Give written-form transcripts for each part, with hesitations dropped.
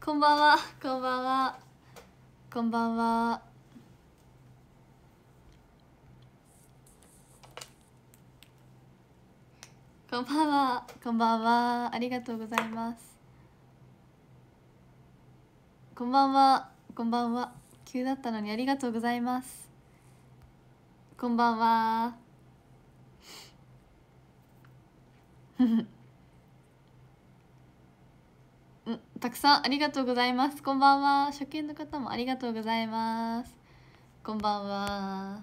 こんばんは、こんばんは、こんばんは。こんばんは、こんばんは。ありがとうございます。こんばんは、こんばんは。急だったのにありがとうございます。こんばんは。たくさんありがとうございます。こんばんは。初見の方もありがとうございます。こんばんは。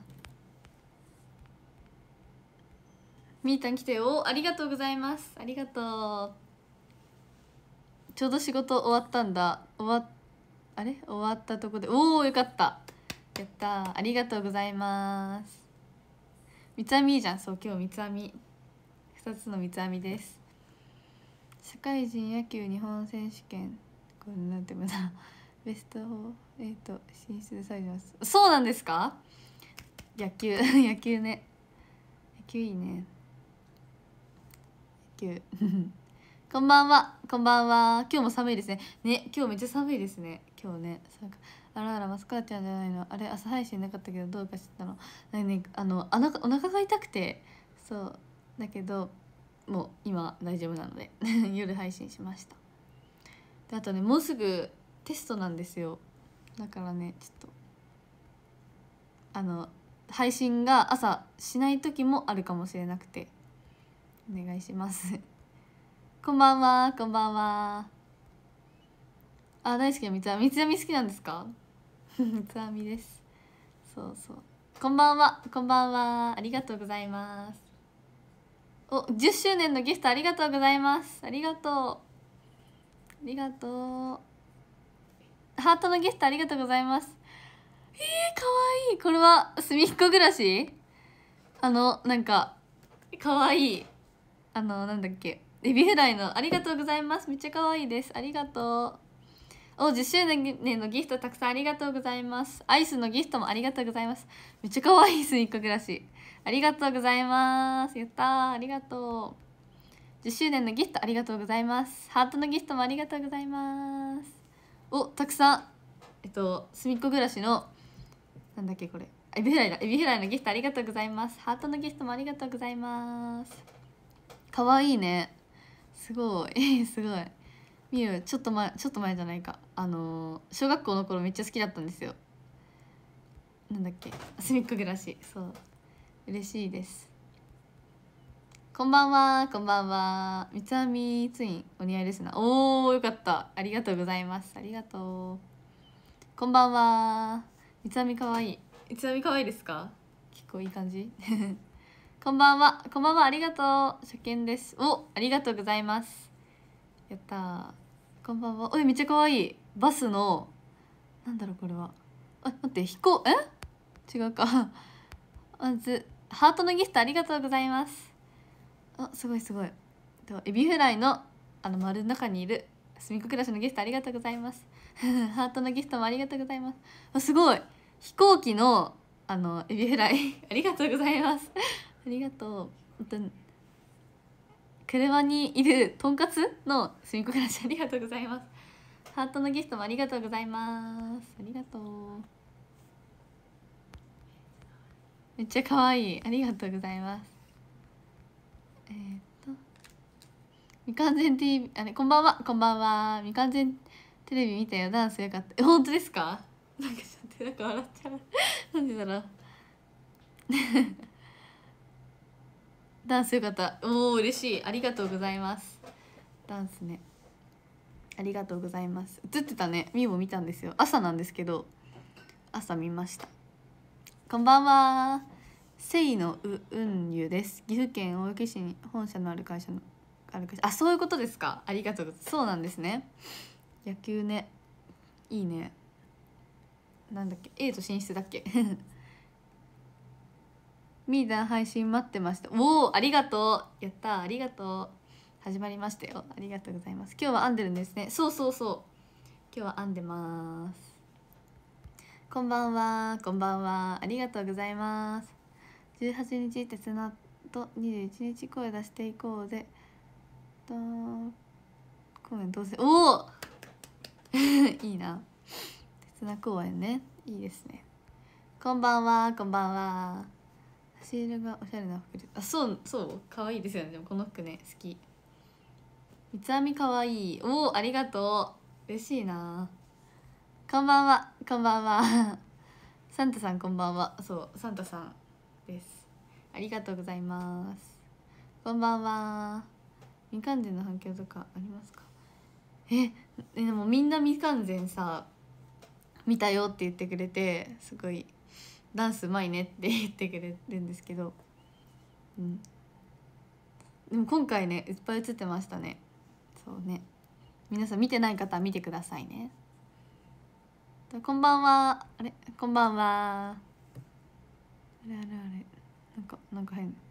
みーたん来てよ。ありがとうございます。ありがとう。ちょうど仕事終わったんだ。終わったとこで、おお、よかった。やったー。ありがとうございます。三つ編みいいじゃん。そう、今日三つ編み2つの三つ編みです。社会人野球日本選手権、これなんていうのかな、ベスト8進出でされます。そうなんですか？野球野球ね、野球いいね、野球こんばんは、こんばんは。今日も寒いですね。ね、今日めっちゃ寒いですね。今日ね、あらあら、マスカーちゃんじゃないの。あれ、朝配信なかったけど、どうかしてたの。ね、お腹が痛くて、そう、だけど、もう今大丈夫なので夜配信しました。で、あとね、もうすぐテストなんですよ。だからね、ちょっと配信が朝しない時もあるかもしれなくて、お願いしますこんばんは、こんばんは。あ、大好きな三つ編み。三つ編み好きなんですか？三つ編みです。そうそう。こんばんは、こんばんは。ありがとうございます。お、10周年のギフトありがとうございます。ありがとう。ありがとう。ハートのギフトありがとうございます。かわいい。これは隅っこ暮らし？なんかかわいい。なんだっけ、エビフライの、ありがとうございます。めっちゃかわいいです。ありがとう。お、10周年のギフトたくさんありがとうございます。アイスのギフトもありがとうございます。めっちゃかわいい隅っこ暮らし。ありがとうございます。やったー。ありがとう。10周年のギフトありがとうございます。ハートのギフトもありがとうございます。お、たくさん。隅っこ暮らしの、なんだっけこれ。エビフライだ。エビフライのギフトありがとうございます。ハートのギフトもありがとうございます。かわいいね。すごい。すごい。みゆ、ちょっと前じゃないか。小学校の頃めっちゃ好きだったんですよ。なんだっけ、隅っこ暮らし。そう。嬉しいです。こんばんは、こんばんは。三つ編みツインお似合いですな。おー、よかった。ありがとうございます。ありがとう。こんばんは。三つ編みかわいい。三つ編みかわいいですか？結構いい感じこんばんは。こんばんは。ありがとう。初見です。お、ありがとうございます。やったー。こんばんは。おい、めっちゃかわいい。バスの、なんだろう、これは。あ、待って、違うかまず、ハートのギフトありがとうございます。あ、すごいすごい。エビフライの、丸の中にいる、すみっこ暮らしのギフトありがとうございますハートのギフトもありがとうございます。あ、すごい。飛行機の、エビフライありがとうございますありがとう。車にいるとんかつのすみっこ暮らしありがとうございます。ハートのギフトもありがとうございます。ありがとう。めっちゃ可愛い。ありがとうございます。未完全 TV、こんばんは、こんばんは。未完全テレビ見たよ。ダンスよかった。本当ですか？なんかちょっとなんか笑っちゃうなんでだろうダンスよかった。おお、嬉しい。ありがとうございます。ダンスね、ありがとうございます。映ってたね。みーも見たんですよ。朝なんですけど、朝見ました。こんばんは。せいのうんゆです。岐阜県大垣市に本社のある会社のあ、そういうことですか。ありがとうございます。そうなんですね。野球ね、いいね。なんだっけ、A と進出だっけミーダン配信待ってました。おお、ありがとう。やったー、ありがとう。始まりましたよ。ありがとうございます。今日は編んでるんですね。そうそうそう。今日は編んでます。こんばんは、こんばんは。ありがとうございます。18日手綱と21日声出していこうで。コメントおおいいな。鉄名公園ね、いいですね。こんばんは、こんばんは。シールがおしゃれな服で、あ、そう可愛いですよね。でもこの服ね、好き。三つ編み可愛い。おお、ありがとう。嬉しいな。こんばんは、こんばんは。サンタさんこんばんは。そう、サンタさんです。ありがとうございます。こんばんは。未完全の反響とかありますか？でもみんな未完全さ見たよって言ってくれて、すごいダンスうまいねって言ってくれるんですけど、でも今回ねいっぱい映ってましたね。そうね、皆さん見てない方は見てくださいね。こんばんは。あれ、こんばんは。あれ、なんか変。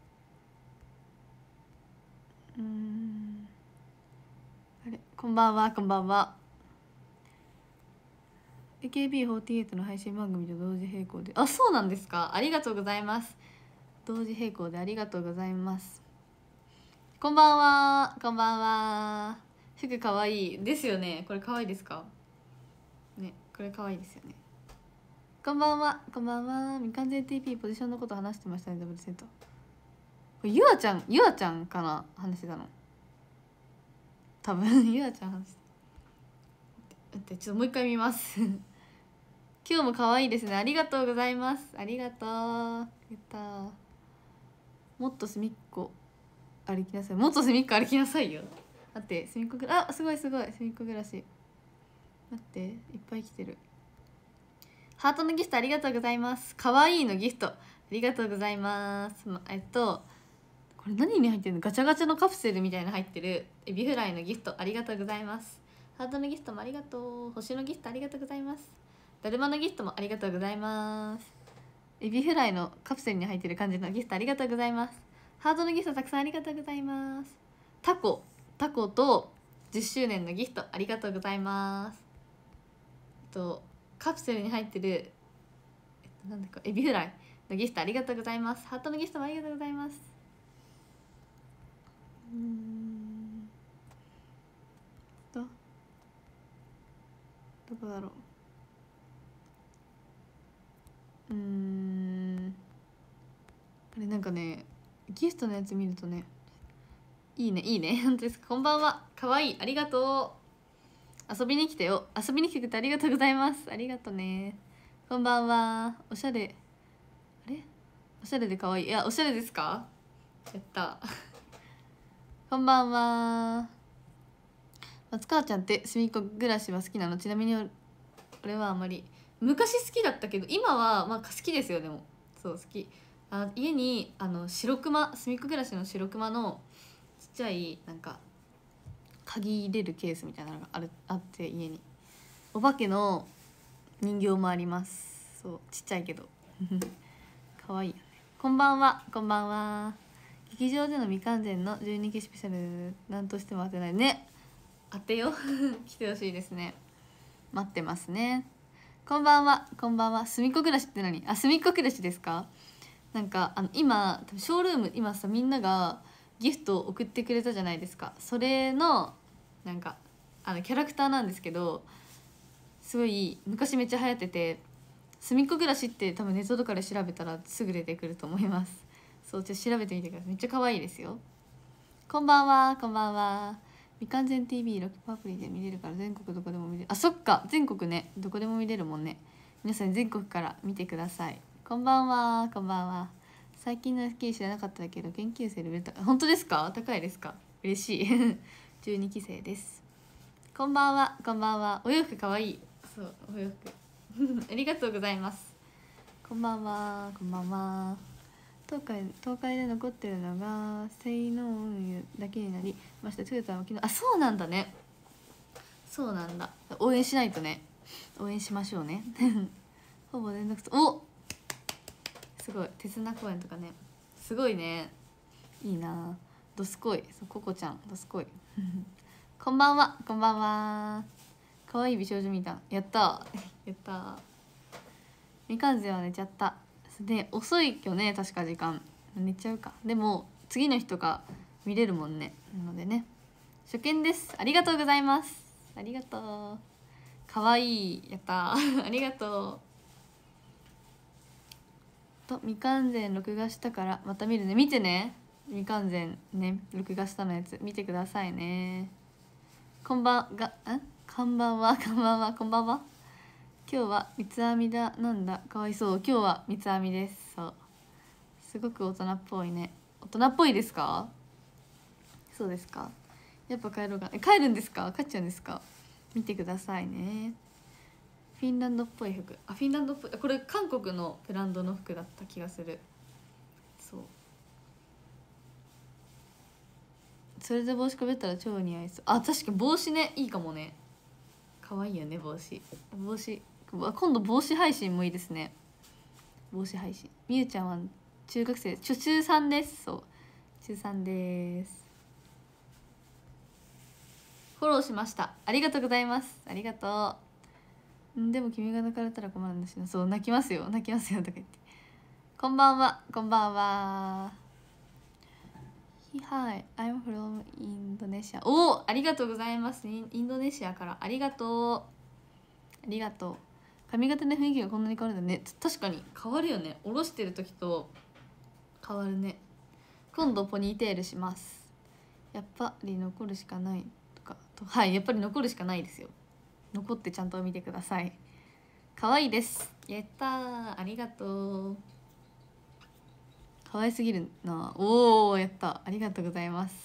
あれ、こんばんは、こんばんは。AKB48 の配信番組と同時並行で、あ、そうなんですか。ありがとうございます。同時並行でありがとうございます。こんばんは、こんばんは。服かわいいですよね。これかわいいですかね。これかわいいですよね。こんばんは、こんばんは。未完全 TP ポジションのこと話してましたね。ダブルセット。これゆあちゃんかな、話してたの。多分ゆあちゃん話してた。待って、ちょっともう一回見ます。今日も可愛いですね。ありがとうございます。ありがとう。やった。もっと隅っこ歩きなさい。もっと隅っこ歩きなさいよ。待って、隅っこぐら、あ、すごい隅っこ暮らし。待って、いっぱい来てる。ハートのギフトありがとうございます。可愛いのギフトありがとうございます。これ何に入ってるの？ガチャガチャのカプセルみたいな入ってるエビフライのギフトありがとうございます。ハートのギフトもありがとう。星のギフトありがとうございます。だるまのギフトもありがとうございます。エビフライのカプセルに入ってる感じのギフトありがとうございます。ハートのギフトたくさんありがとうございます。タコと10周年のギフトありがとうございます。カプセルに入ってるなんだかエビフライのギフトありがとうございます。ハートのギフトもありがとうございます。どこだろう。あれ、なんかねギフトのやつ見るとね、いいね本当ですか。こんばんは、かわいい、ありがとう。遊びに来てよ。遊びに来てくれてありがとうございます。ありがとね。こんばんは。おしゃれ、あれ、おしゃれでかわいい。いや、おしゃれですか。やったこんばんは。松川ちゃんってすみっこ暮らしは好きなの？ちなみに俺はあんまり、昔好きだったけど今はまあ好きですよ。でもそう好き。家に白クマ、すみっこ暮らしの白クマのちっちゃいなんか鍵入れるケースみたいなのがあって家にお化けの人形もあります。そうちっちゃいけどかわいいよね。こんばんは、こんばんは。劇場での未完全の12期スペシャル何としても当てないね。当てよ来てほしいですね。待ってますね。こんばんは、こんばんは。すみっこ暮らしって何？すみっこ暮らしですか？なんか今ショールーム、今さみんながギフトを送ってくれたじゃないですか。それのなんかキャラクターなんですけど、すごい昔めっちゃ流行ってて、すみっこ暮らしって多分ネットとかで調べたらすぐ出てくると思います。そう、ちょっと調べてみてください。めっちゃ可愛いですよ。こんばんは、こんばんは。未完全 TV6 アプリで見れるから全国どこでも見れる。あ、そっか、全国ね、どこでも見れるもんね。皆さん全国から見てください。こんばんは、こんばんは。最近の SK 知らなかったけど研究生レベル高い。本当ですか？高いですか？嬉しい12期生です。こんばんは、こんばんは。お洋服かわいい。そう、お洋服ありがとうございます。こんばんは、こんばんは。東海で残ってるのが性能運輸だけになりました。トヨタは昨日、あ、そうなんだね。そうなんだ。応援しないとね。応援しましょうねほぼ連続と、お、すごい。鉄名公園とかね、すごいね。いいな。どすこい。そう、ココちゃんどすこいこんばんは、こんばんは。可愛い美少女みたい。やったやった未完全は寝ちゃった。で遅いよね、確か時間。寝ちゃうか。でも次の日とか見れるもんね。なのでね、初見です。ありがとうございます。ありがとう。 かわいい、やったーありがとう。と未完全録画したからまた見るね。見てね、未完全ね、録画したのやつ見てくださいね。こんばんが、こんばんは、こんばんは、こんばんは。今日は三つ編みだ。なんだかわいそう。今日は三つ編みです。そう、すごく大人っぽいね。大人っぽいですか？そうですか。やっぱ帰ろうか。帰るんですか？帰っちゃうんですか？見てくださいね。フィンランドっぽい服。フィンランドっぽい。これ韓国のブランドの服だった気がする。そう、それで帽子かぶったら超似合いそう。確かに帽子ね、いいかもね。可愛いよね、帽子。帽子、今度帽子配信もいいですね。帽子配信。みゆちゃんは中学生、中3です。そう、中3です。フォローしました。ありがとうございます。ありがとう。でも君が泣かれたら困るんだしな。そう、泣きますよ、泣きますよとか言って。こんばんは、こんばんは。Hi, I'm from Indonesia. ありがとうございます。インドネシアからありがとう。ありがとう。髪型で雰囲気がこんなに変わるんだね。確かに変わるよね。下ろしてる時と変わるね。今度ポニーテールします。やっぱり残るしかないとかと、はい、やっぱり残るしかないですよ。残ってちゃんと見てください。可愛いです。やったー、ありがとう。可愛すぎるな。やった、ありがとうございます。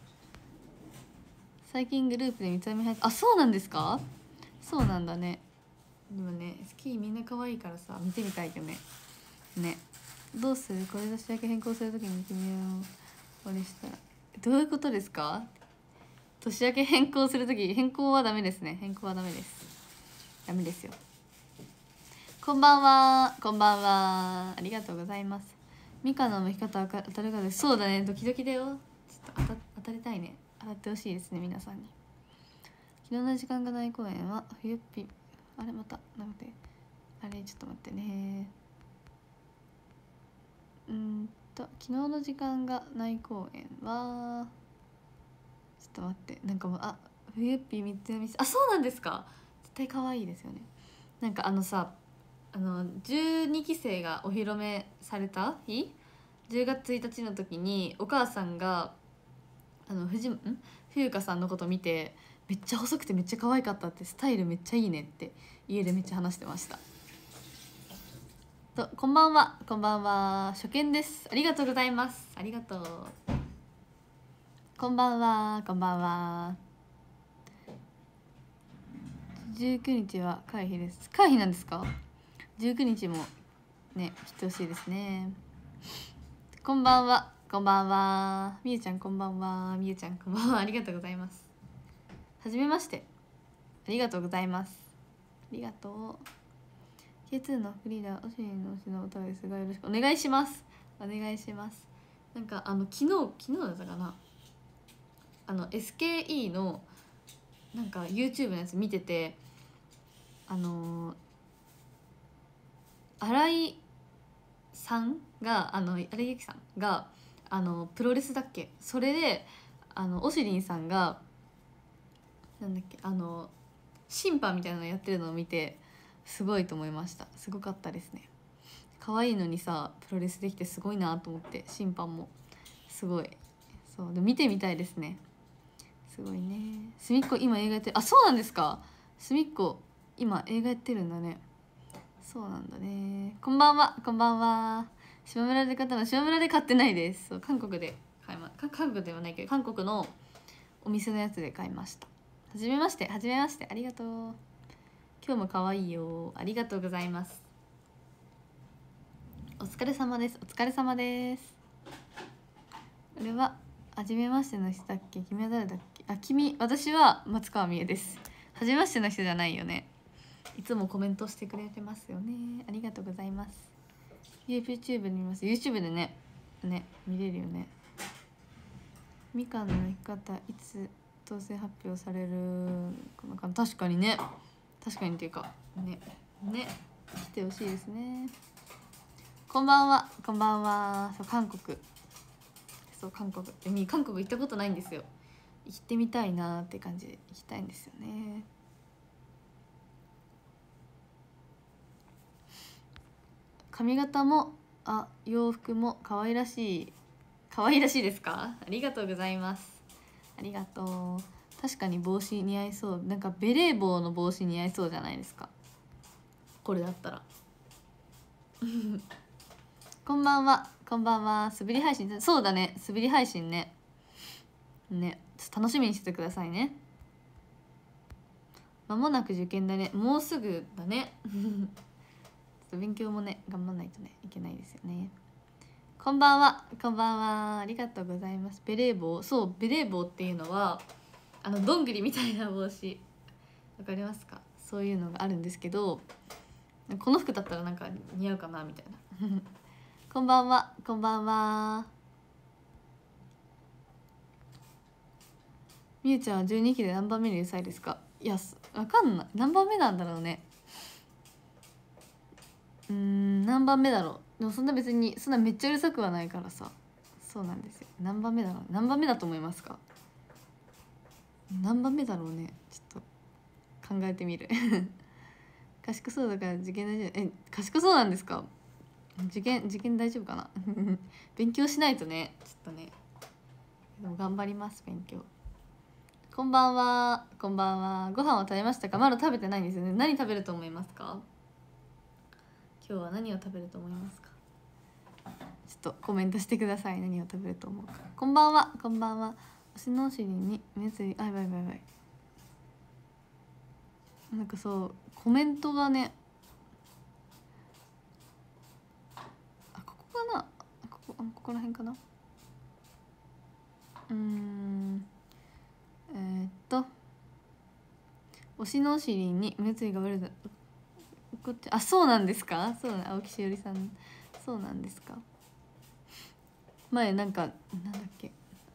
最近グループで三つ編み入って、そうなんですか？そうなんだね。でもね、スキーみんな可愛いからさ、見てみたいよね。ね、どうする？これ年だけ変更するときに君をあれしたらどういうことですか？年明け変更するとき、変更はダメですね。変更はダメです。ダメですよ。こんばんは、こんばんは。ありがとうございます。ミカの剥き方当たるかです。そうだね、ドキドキだよ。ちょっと当たりたいね。当たってほしいですね、皆さんに。昨日の時間がない公演は冬っぴ、またなので、ちょっと待ってね。昨日の時間がない公演は、ちょっと待って、なんかもう冬っぴ3つ編み、そうなんですか？絶対可愛いですよね。なんか12期生がお披露目された日、10月1日の時にお母さんが冬香さんのこと見て、めっちゃ細くてめっちゃ可愛かったって、スタイルめっちゃいいねって家でめっちゃ話してました。こんばんは、こんばんは。初見です。ありがとうございます。ありがとう。こんばんは、こんばんは。19日は回避です。回避なんですか？19日もね、来てほしいですね。こんばんは、こんばんは。みゆちゃんこんばんは。みゆちゃんこんばんは。ありがとうございます。はじめまして。ありがとうございます。ありがとう。K2 のフリーダー、おしりの推しの歌ですが、よろしくお願いします。お願いします。なんか昨日だったかな、SKE のなんか YouTube のやつ見てて、新井さんが新井由紀さんがプロレスだっけ、それでおしりんさんがなんだっけ審判みたいなのやってるのを見て、すごいと思いました。すごかったですね。可愛いのにさ、プロレスできてすごいなと思って、審判もすごい。そうで見てみたいですね。すごいね。すみっこ今映画やってる。そうなんですか？すみっこ今映画やってるんだね。そうなんだね。こんばんは、こんばんは。島村で買ったの？島村で買ってないです。そう、韓国で買い韓国ではないけど、韓国のお店のやつで買いました。はじめまして、はじめまして。ありがとう。今日も可愛いよ。ありがとうございます。お疲れ様です。お疲れ様です。これははじめましての人だっけ？君は誰だっけ？私は松川美恵です。はじめましての人じゃないよね。いつもコメントしてくれてますよね。ありがとうございます。YouTube で見ます。YouTube でね見れるよね。みかんの生き方いつ当選発表されるのかな。確かにね、確かにっていうかね来てほしいですね。こんばんは、こんばんは。韓国行ったことないんですよ。行ってみたいなって感じで行きたいんですよね。 髪型も洋服も可愛らしいですか？ありがとうございます。ありがとう。確かに帽子似合いそう。なんかベレー帽の帽子似合いそうじゃないですか、これだったら。こんばんは、こんばんは。素振り配信、そうだね、素振り配信ね。ね、ちょっと楽しみにしててくださいね。間もなく受験だね。もうすぐだね。ちょっと勉強もね、頑張んないとねいけないですよね。こんばんは、こんばんは。ありがとうございます。ベレー帽、そう、ベレー帽っていうのはどんぐりみたいな帽子、わかりますか？そういうのがあるんですけど、この服だったらなんか似合うかなみたいな。こんばんは、こんばんは。みゆちゃんは12期で何番目にうるさいですか？いや、わかんない。何番目なんだろうね。何番目だろう。でもそんな別にそんなめっちゃうるさくはないからさ。そうなんですよ。何番目だろう。何番目だと思いますか？何番目だろうね。ちょっと考えてみる。賢そうだから受験大丈夫。賢そうなんですか？受験大丈夫かな。勉強しないとね、ちょっとね。でも頑張ります、勉強。こんばんは、こんばんは。ご飯は食べましたか？まだ食べてないんですよね。何食べると思いますか？今日は何を食べると思いますか？ちょっとコメントしてください。何を食べると思うか。こんばんは、こんばんは。おしのお尻に目つり、やばいやばいやばい。なんかそうコメントがね、ここかな、ここら辺かな。おしのお尻に目つりが悪いだ。こっち、そうなんですか？そうな、青木しおりさん、そうなんですか？前なんかなんだっけ、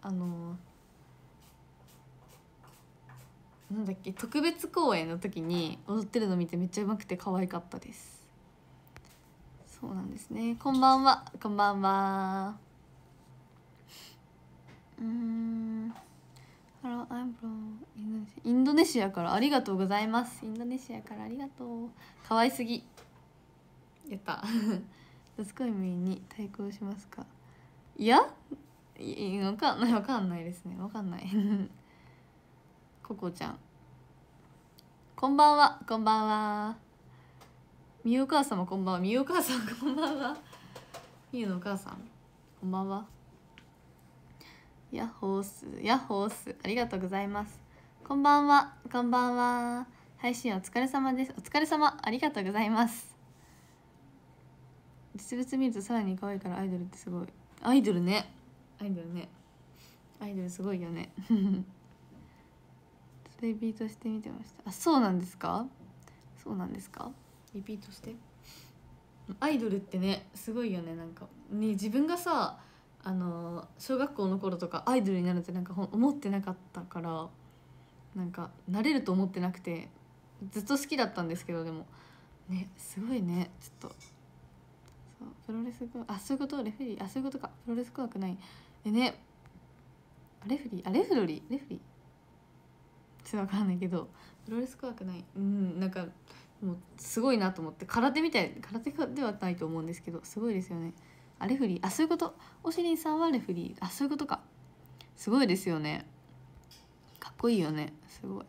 なんだっけ、特別公演の時に踊ってるの見てめっちゃうまくて可愛かったです。そうなんですね。こんばんは、こんばんは。Hello, I'm from インドネシアから。ありがとうございます。インドネシアからありがとう。可愛すぎ。やった。ドスコイミに対抗しますか？いや、わかんないですね。わかんない。ココちゃん、こんばんは、こんばんは。みゆお母様こんばんは。みゆお母さんこんばんは。みゆのお母さんこんばんは。ヤッホース、ヤッホース、ありがとうございます。こんばんは、こんばんは。配信お疲れ様です。お疲れ様、ありがとうございます。実物見るとさらに可愛いから、アイドルってすごい。アイドルね、アイドルね、アイドルすごいよね。リピートしてみてました。そうなんですか？そうなんですか？リピートして。アイドルってね、すごいよね。なんかね、自分がさ、小学校の頃とかアイドルになるってなんか思ってなかったから、なんかなれると思ってなくて、ずっと好きだったんですけど、でもね、すごいね。ちょっとそう、プロレスそういうこと。レフェリー、そういうことか。プロレス怖くないね。レフリー、レフロリー、レフリー、ちょっとわかんないけど、プロレス怖くない。なんかもうすごいなと思って。空手みたい、空手ではないと思うんですけど、すごいですよね。レフリー、そういうこと。おしりんさんはレフリー、そういうことか。すごいですよね。かっこいいよね、すごい。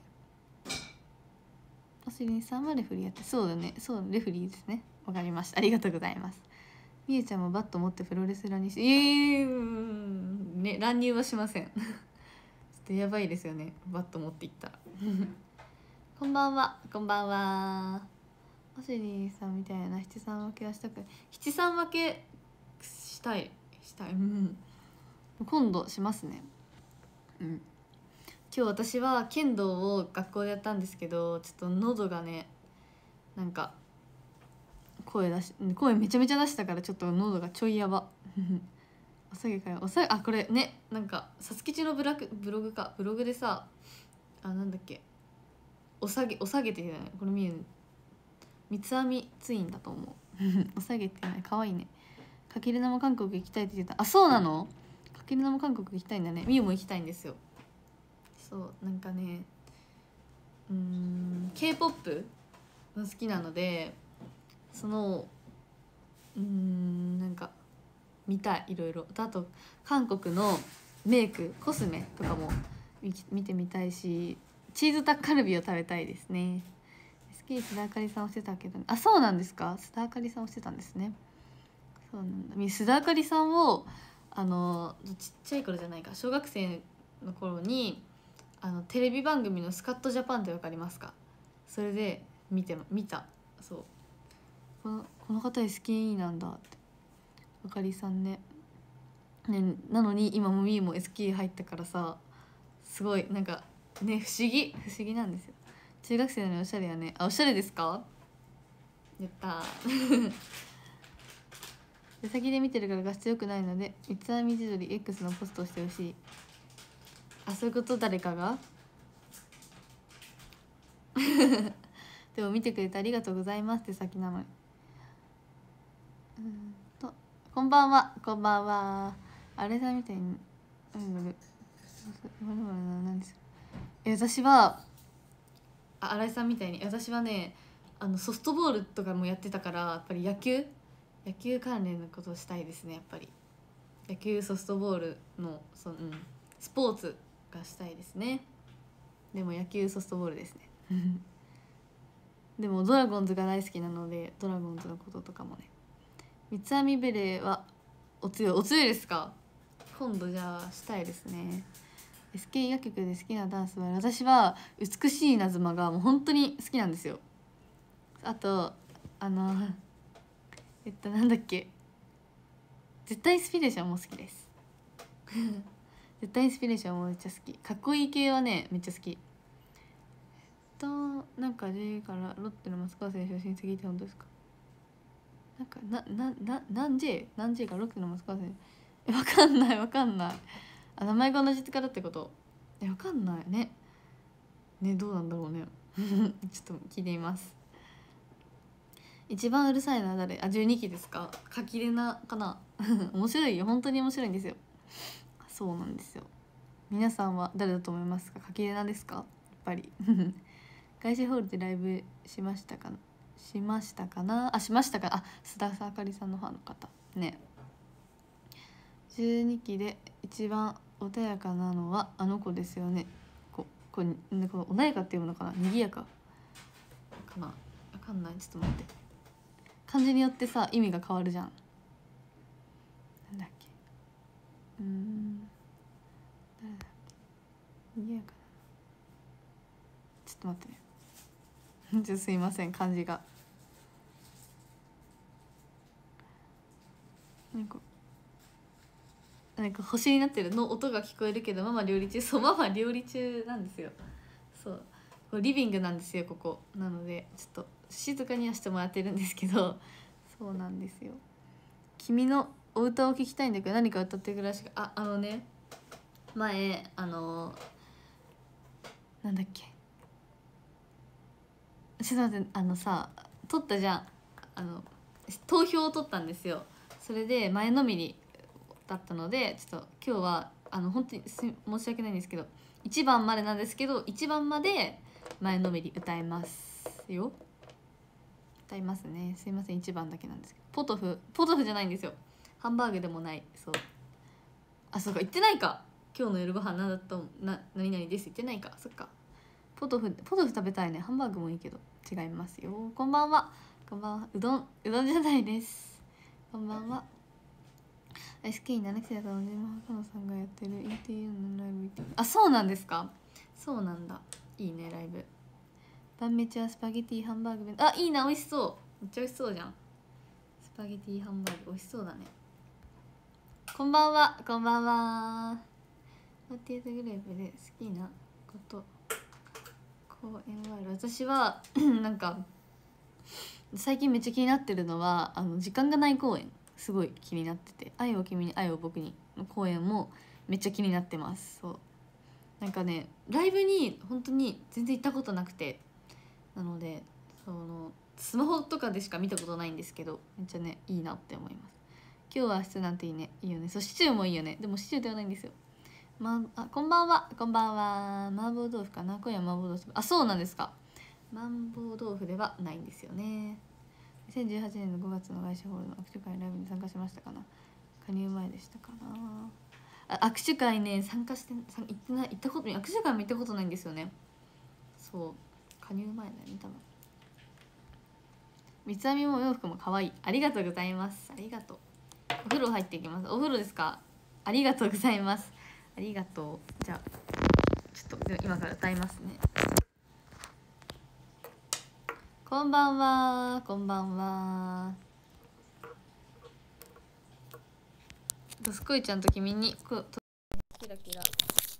おしりんさんはレフリーやって、そうだね、そう、レフリーですね。わかりました。ありがとうございます。みゆちゃんもバット持ってプロレスラーにし、ね、乱入はしません。ちょっとやばいですよね、バット持っていったら。こんばんは、こんばんは。おしりさんみたいな七三分けはしたくない。七三分けしたい、今度しますね。今日私は剣道を学校でやったんですけど、ちょっと喉がね、なんか声めちゃめちゃ出したから、ちょっと喉がちょいやば。おさげからこれね、なんかさつきちのブログでさ、なんだっけ、おさげって言うね。これ見る、三つ編みツインだと思う。おさげってね、可愛いね。かける生韓国行きたいって言ってた。そうなの？かける生韓国行きたいんだね。みゆも行きたいんですよ。そう、なんかね、K-POP が好きなので、そのなんか見たい、いろいろ。あと韓国のメイクコスメとかも見てみたいし、チーズタッカルビを食べたいですね。SK須田あかりさんをしてたけど、あ、そうなんですか。須田あかりさんをしてたんですね。そうなんだ。須田あかりさんをちっちゃい頃じゃないか、小学生の頃にテレビ番組の「スカッとジャパン」って分かりますか？それで見た。そう、この方 SKE なんだって。あかりさんね。なのに今もみーも SKE 入ったからさ、すごいなんかね、不思議なんですよ。中学生なのにおしゃれやね。あ、おしゃれですか？やったー出先で見てるから画質良くないので三つ編み地鶏 X のポストをしてほしい。あ、そういうこと。誰かがでも見てくれてありがとうございますって先なのに。こんばんは、こんばんは。あれさんみたいに何ですか？私は新井さんみたいに、私はね、ソフトボールとかもやってたから、やっぱり野球関連のことをしたいですね。やっぱり野球、ソフトボールのスポーツがしたいですね。でも野球ソフトボールですねでもドラゴンズが大好きなので、ドラゴンズのこととかもね。三つ編みベレーはお強いですか？今度じゃあしたいですね。SK 楽曲で好きなダンスは、私は美しい稲妻がもう本当に好きなんですよ。あとなんだっけ、絶対インスピレーションも好きです絶対インスピレーションもめっちゃ好き。かっこいい系はねめっちゃ好き。なんか J からロッテの松川選手の親戚って本当ですか？なんか何 J がロッテの松川選手、わかんない。あ、名前が同じからってこと？わかんないね。どうなんだろうねちょっと聞いてみます。一番うるさいのは誰？あ、12期ですか？柿レナかな面白いよ、本当に面白いんですよ。そうなんですよ。皆さんは誰だと思いますか？柿レナですか？やっぱり外資ホールでライブしましたかな。しましたか。あ、須田あかりさんのファンの方ね。12期で一番穏やかなのはあの子ですよね。この穏やかっていうのかな、賑やかかな、わかんない。ちょっと待って、漢字によってさ意味が変わるじゃん。なんだっけ、誰だっけ、賑やかな。ちょっと待ってねちょっとすいません、漢字がなんか星になってるの音が聞こえるけど、ママ料理中。そう、ママ料理中なんですよ。そうこれリビングなんですよ、ここ。なのでちょっと静かにはしてもらってるんですけど、そうなんですよ。君のお歌を聞きたいんだけど、何か歌ってくらしか。前なんだっけ、ちょっと待って、撮ったじゃん。投票を取ったんですよ。それで前のめりだったので、ちょっと今日は本当に申し訳ないんですけど、1番までなんですけど、1番まで前のめり歌いますよ。歌いますね。すいません、1番だけなんですけど。ポトフじゃないんですよ。ハンバーグでもない。そう、あ、そうか、言ってないか。今日の夜ご飯何だった何々です言ってないか。そっか。ポトフ食べたいね。ハンバーグもいいけど。違いますよ。こんばんは。うどんじゃないです。こんばんは。SK7 期生だと小島若野さんがやってる ETU のライブ見て、あ、そうなんですか。そうなんだ。いいね、ライブ。晩飯はスパゲティハンバーグ弁当。あ、いいな、美味しそう。めっちゃ美味しそうじゃん。スパゲティハンバーグ美味しそうだね。こんばんは。こんばんは。48グループで好きなこと公演はある。私はなんか最近めっちゃ気になってるのは時間がない公演、すごい気になってて、愛を君に愛を僕にの公演もめっちゃ気になってます。そう、なんかね、ライブに本当に全然行ったことなくて、なのでスマホとかでしか見たことないんですけど、めっちゃねいいなって思います。今日はシチューなんていいね。いいよね。そう、シチューもいいよね。でもシチューではないんですよ。こんばんは。こんばんは。麻婆豆腐かな。今夜麻婆豆腐。あ、そうなんですか。麻婆豆腐ではないんですよね。 2018年の5月の外資ホールの握手会ライブに参加しましたかな。加入前でしたかな。握手会ね行ってない、行ったこと、握手会も行ったことないんですよね。そう加入前だよね多分。三つ編みもお洋服も可愛い。ありがとうございます。ありがとう。お風呂入っていきます。お風呂ですか。ありがとうございます。ありがとう。じゃあちょっと今から歌いますね。こんばんは、こんばんは。どすこいちゃんと君にキラキラ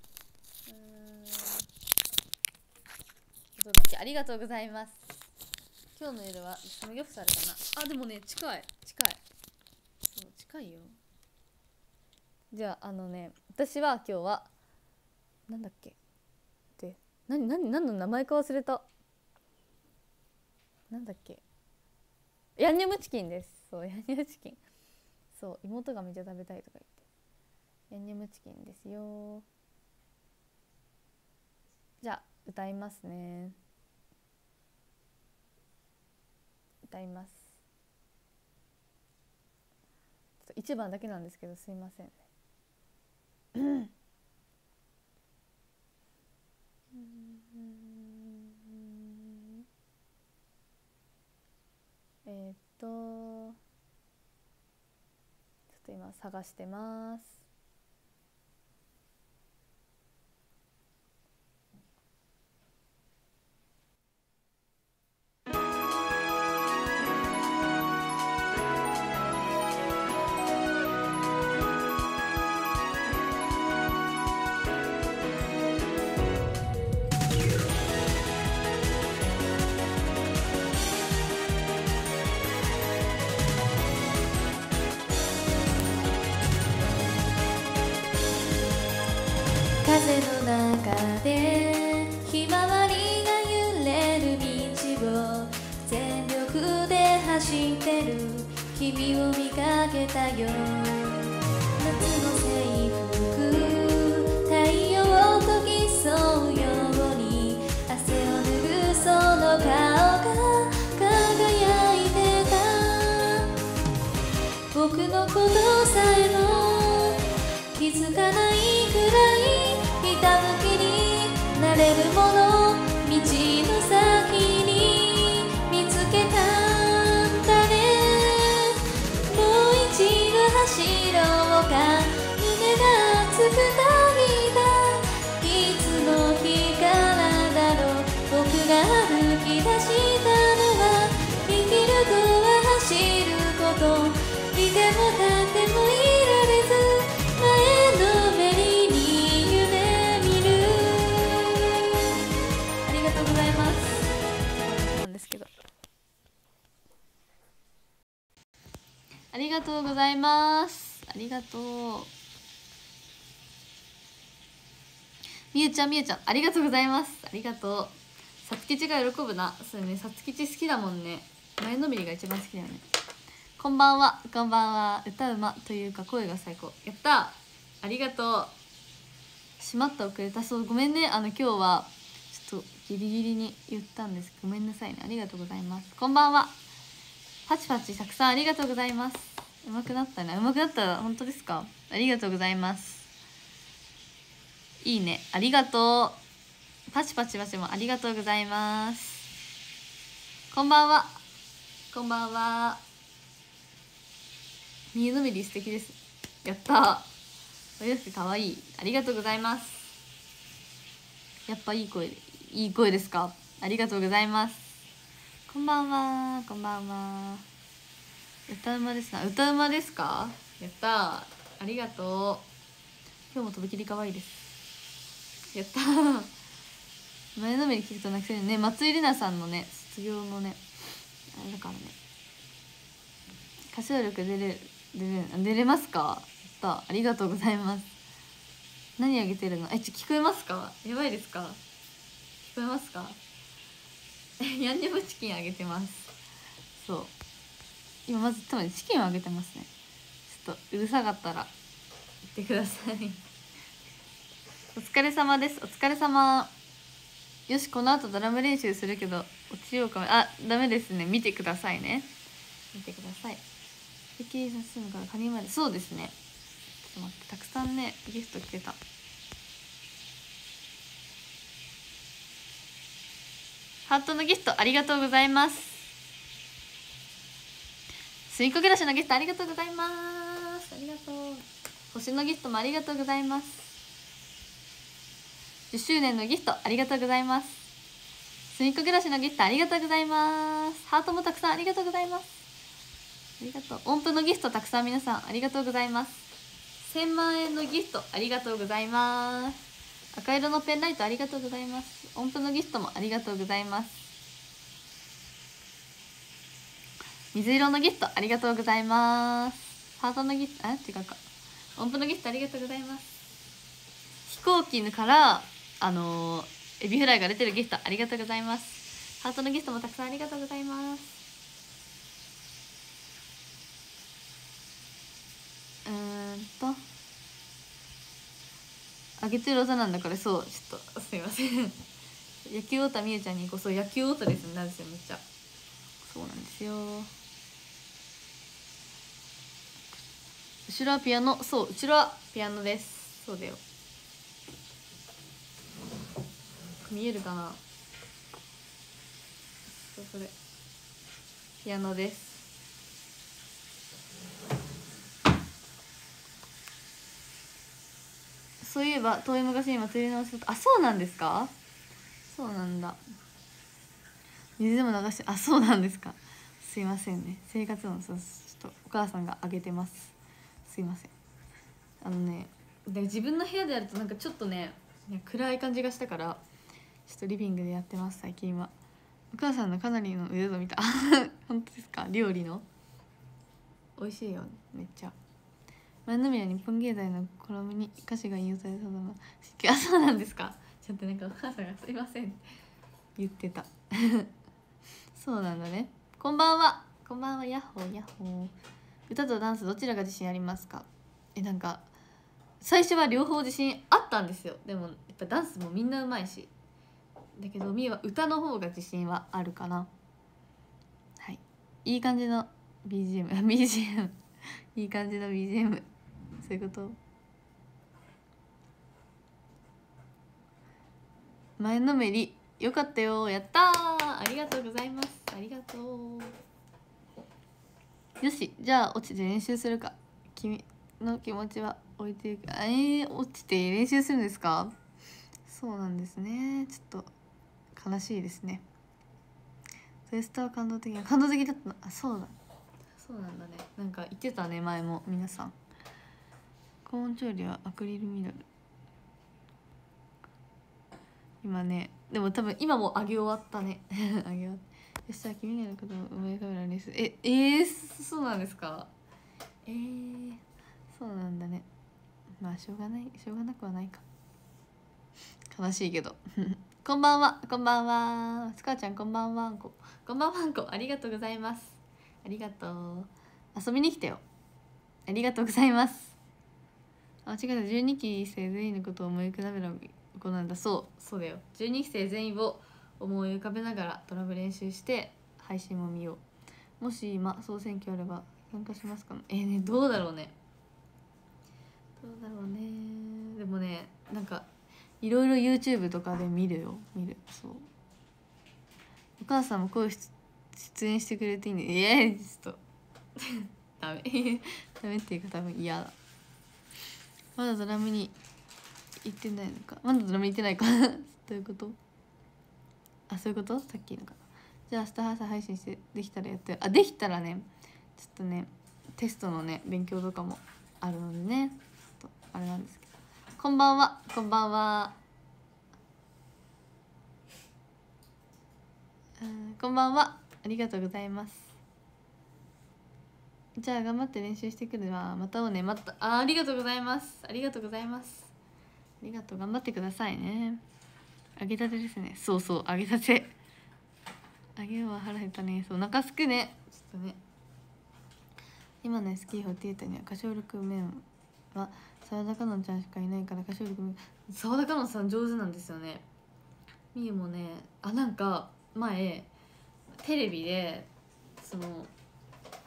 ありがとうございます。今日の夜はサムギョプサルかな。あでもね近いそう近いよ。じゃあ私は今日はなんだっけで何の名前か忘れた。なんだっけ、ヤンニョムチキンです。そうヤンニョムチキン、そう妹がめっちゃ食べたいとか言ってヤンニョムチキンですよ。じゃあ歌いますね。歌います。ちょっと1番だけなんですけどすいませんねちょっと今探してます。風の中でひまわりが揺れる道を全力で走ってる君を見かけたよ。夏の制服太陽と競うように汗を拭うその顔が輝いてた。僕のことさえも気づかないくらいひたむきになれるもの道の先に見つけたんだね。もう一度走ろうか、胸が熱く涙。いつの日からだろう僕が歩き出したのは生きるとは走ること、いても立ってもいられず前のめりに夢見る。ありがとうございます。なんですけどありがとうございます。ありがとうみゆちゃんありがとうございます。ありがとう。さつきちが喜ぶな。そうね、さつきち好きだもんね。前のめりが一番好きだよね。こんばんは、こんばんは。歌うまというか声が最高。やった、ありがとう。しまった遅れた。そうごめんね、今日はちょっとギリギリに言ったんです。ごめんなさいね。ありがとうございます。こんばんは。パチパチたくさんありがとうございます。うまくなったね。うまくなった。本当ですか。ありがとうございます。いいね、ありがとう。パチパチパチもありがとうございます。こんばんは、こんばんは。右のめり素敵です。やった。お洋服かわいい。ありがとうございます。やっぱいい声ですか。ありがとうございます。こんばんは、こんばんは。歌うまですな。歌うまですか。やった。ありがとう。今日もとびきり可愛いです。やったー。前のめり聞くと泣きそうね。松井里奈さんのね卒業のねあれだからね。歌唱力出れますか。やった、ありがとうございます。何あげてるの。聞こえますか。やばいですか。聞こえますか。ヤンニョムチキンあげてます。そう今まず多分チキンをあげてますね。ちょっとうるさかったら言ってください。お疲れ様です。お疲れ様。よし、この後ドラム練習するけど落ちようか。あ、ダメですね。見てくださいね。 見てください。駅さすむからカニまで、そうですね。ちょっと待って、たくさんねギフト来てた。ハートのギフトありがとうございます。すいこ暮らしのギフトありがとうございます。ありがとう。星のギフトもありがとうございます。10周年のギフトありがとうございます。すいこ暮らしのギフトありがとうございます。ハートもたくさんありがとうございます。ありがとう。音符のギフトたくさん皆さんありがとうございます。1000万円のギフトありがとうございます。赤色のペンライトありがとうございます。音符のギフトもありがとうございます。水色のギフトありがとうございます。ハートのギフト、違うか。音符のギフトありがとうございます。飛行機からエビフライが出てるギフトありがとうございます。ハートのギフトもたくさんありがとうございます。あげてる技なんだから、そうちょっとすいません野球オタみゆちゃんにこそ野球オタですね。なんですよ、めっちゃそうなんですよ。後ろはピアノ、そう後ろはピアノです。そうだよ。見えるかな。そう、それピアノです。そういえば遠い昔に祭りのお仕事、あ、そうなんですか。そうなんだ。水でも流して、あ、そうなんですか。すいませんね、生活音、そうちょっとお母さんがあげてます。すいません。で自分の部屋でやるとなんかちょっとね暗い感じがしたから、ちょっとリビングでやってます。最近はお母さんのかなりの腕を見た本当ですか。料理の美味しいよ、めっちゃ。前のめりは日本芸大のコラムに歌詞が引用されそうだな。あ、そうなんですか。ちょっとなんかお母さんがすいません言ってたそうなんだね。こんばんは。こんばんは。ヤッホーヤッホー。歌とダンスどちらが自信ありますか。なんか最初は両方自信あったんですよ。でもやっぱダンスもみんなうまいし、だけどみーは歌の方が自信はあるかな。はい、いい感じの BGM いい感じの BGM、 そういうこと。前のめりよかったよ、やったー、ありがとうございます。ありがとう。よし、じゃあ落ちて練習するか。君の気持ちは置いていく。落ちて練習するんですか。そうなんですね。ちょっと悲しいですね。テストは感動的だったの。あ、そうだ、そうなんだね。なんか言ってたね前も皆さん。高温調理はアクリルミドル。今ね、でも多分今もう揚げ終わったね揚げ終わった。よし、じゃあ君がやることを思い浮かべられる。そうなんですか。そうなんだね。まあしょうがなくはないか。悲しいけどこんばんは。こんばんは。スカちゃんこんばんは。こんばんは。ありがとうございます。ありがとう。遊びに来たよ。ありがとうございます。あ、違う、12期生全員のことを思い浮かべる子なんだ。そうだよ。12期生全員を思い浮かべながらドラム練習して配信も見よう。もし今総選挙あれば参加しますかね。どうだろうね。でもね、なんかいろいろ YouTube とかで見る。そう、お母さんも声出演してくれていいね。ちょっとダメダメっていうか多分嫌だ。まだドラムに行ってないのか。まだドラム行ってないかどういうこと。あ、そういうこと。さっきのかな。じゃあ明日朝配信してできたらやって。あ、できたらね、ちょっとねテストのね勉強とかもあるのでね、ちょっとあれなんですけど。こんばんは。こんばんは。こんばんは。ありがとうございます。じゃあ頑張って練習してくるわ。またをね。ありがとうございます。ありがとうございます。ありがとう。頑張ってくださいね。揚げたてですね。そう揚げたて。揚げは腹減ったね。そう、お腹すくね。ちょっとね。今の SK48 には歌唱力面は澤田香音ちゃんしかいないから、歌唱力面澤田香音さん上手なんですよね。みゆもね、なんか前テレビでその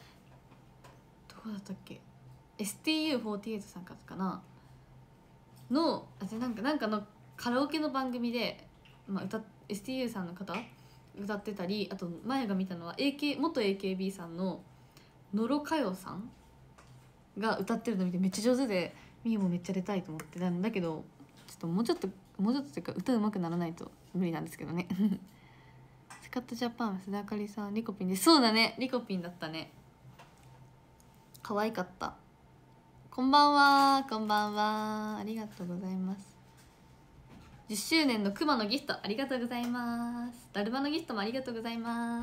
こだったっけ、 STU48 さんかなじゃなんかのカラオケの番組で、STU さんの方歌ってたり、あと前が見たのは元 AKB さんの野呂佳代さんが歌ってるの見てめっちゃ上手で、みゆもめっちゃ出たいと思ってたんだけど、ちょっともうちょっとっていうか歌うまくならないと無理なんですけどねスカットジャパン須田あかりさんリコピンで、そうだね、リコピンだったね、可愛かった。こんばんは、こんばんは、ありがとうございます。10周年のクマのギフトありがとうございます。だるまのギフトもありがとうございます。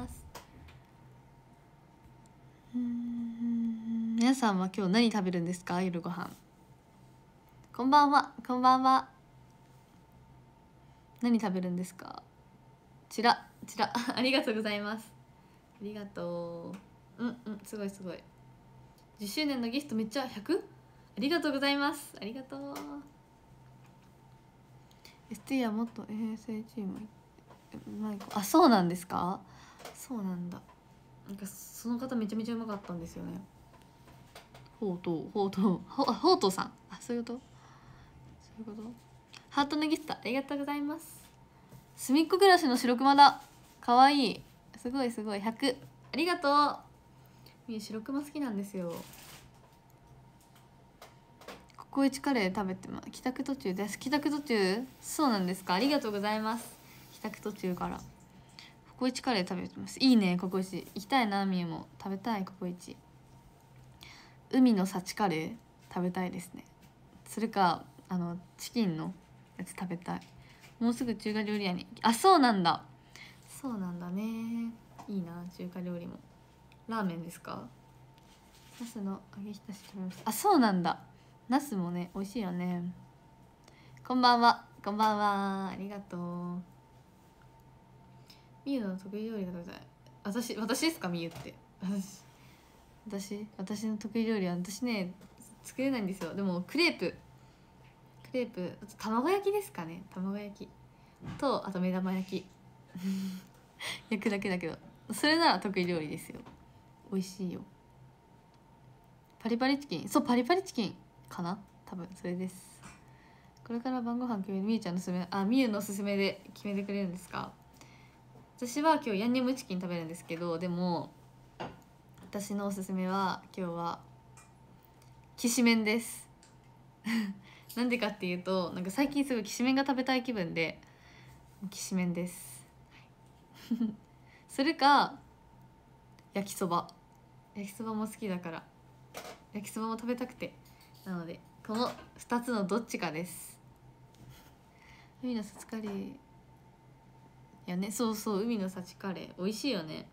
皆さんは今日何食べるんですか、夜ご飯。こんばんは、こんばんは。何食べるんですか。ちらありがとうございます。ありがとう。すごいすごい。10周年のギフトめっちゃ 100？ ありがとうございます。ありがとう。ST はもっと ASA チームあ、そうなんですか。そうなんだ。なんかその方めちゃめちゃうまかったんですよね。ほうとうさん、あ、そういうことハートのギフトありがとうございます。すみっこ暮らしの白熊だ、かわいい、すごい100、ありがとう。みー白熊好きなんですよ。ココイチカレー食べて帰宅途中です。帰宅途中、そうなんですか、ありがとうございます。帰宅途中からココイチカレー食べてます。いいね、ココイチ行きたいな。みーも食べたい。ココイチ海の幸カレー食べたいですね。それかチキンのやつ食べたい。もうすぐ中華料理屋に、あ、そうなんだね。いいな、中華料理も。ラーメンですか。ナスの揚げ浸し食べました。あ、そうなんだ。ナスもね美味しいよね。こんばんは、こんばんは、ありがとう。みゆの得意料理が食べたい。私ですか、みゆって。私の得意料理は、私ね作れないんですよ。でもクレープ、あと卵焼きですかね。卵焼きと、あと目玉焼き焼くだけだけど、それなら得意料理ですよ。美味しいよ。パリパリチキン、そう、パリパリチキンかな、多分それです。これから晩ご飯決めるみゆちゃんのおすすめ、みゆのおすすめで決めてくれるんですか。私は今日ヤンニョムチキン食べるんですけど、でも私のおすすめは今日はきしめんですなんでかっていうと、なんか最近すごいきしめんが食べたい気分で、きしめんですそれか焼きそばも好きだから、焼きそばも食べたくて、なのでこの2つのどっちかです。海の幸カレーやね、そう、海の幸カレー美味しいよね。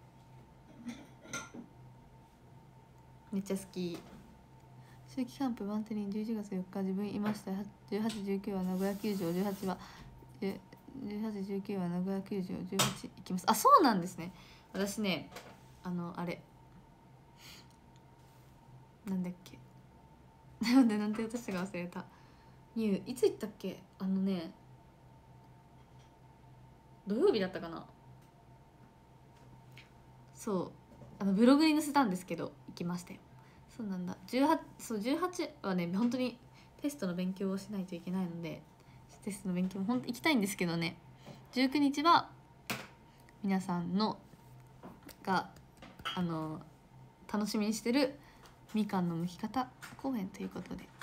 めっちゃ好き。秋季キャンプバンテリン11月4日自分いました。18、19は名古屋球場、18は18、19は名古屋球場、18行きます。あ、そうなんですね。私ね、あれなんだっけなんて私が忘れた。いつ行ったっけ。土曜日だったかな。そうブログに載せたんですけど行きましたよ。そうなんだ。18はね本当にテストの勉強をしないといけないので、テストの勉強も本当行きたいんですけどね。19日は皆さんのが楽しみにしてるみかんの剥き方公演ということで、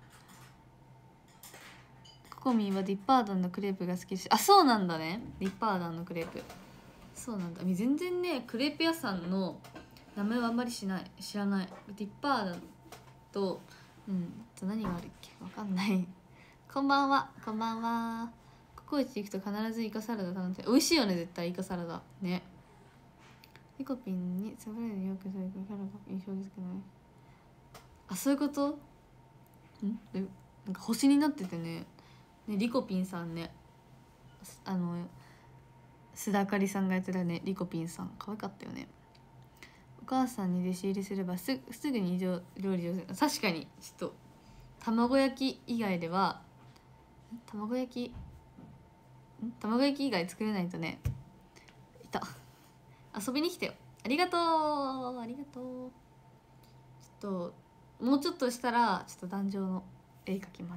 ココミンはディッパーダンのクレープが好きです。あ、そうなんだね、ディッパーダンのクレープ。そうなんだ。全然ねクレープ屋さんの名前はあんまり知らない。ディッパーダンと何があるっけわかんないこんばんは、こんばんは。ココイチ行くと必ずイカサラダ頼んで、美味しいよね絶対イカサラダね。リコピンにサブレーでよくされるキャラが印象ですけどね。あ、そういうこと。なんか星になっててね、リコピンさんね、須田あかりさんがやってたね、リコピンさん可愛かったよね。お母さんに弟子入りすればすぐに料理上手。確かにちょっと卵焼き以外では卵焼き以外作れないとね。遊びに来てよ。ありがとう。ちょっともうちょっとしたらちょっと壇上の絵描きます。